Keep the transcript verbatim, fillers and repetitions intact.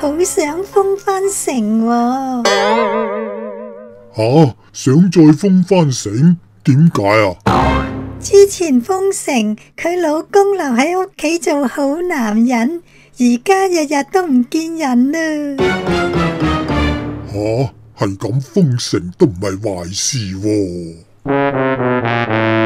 好想封翻城喎。 吓，想再封翻城？點解啊？ 之前封城，佢老公留喺屋企做好男人，而家日日都唔見人啦。 吓，係咁封城都唔係壞事喎。